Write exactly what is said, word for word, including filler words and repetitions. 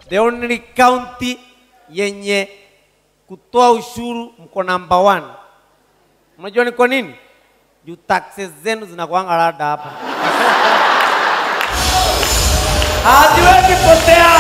The only county yenye kutoa ushuru mko number one. Unajua ni kwa nini? Juu taxes zenu zinakuanga rada hapa. Haziwezi potea.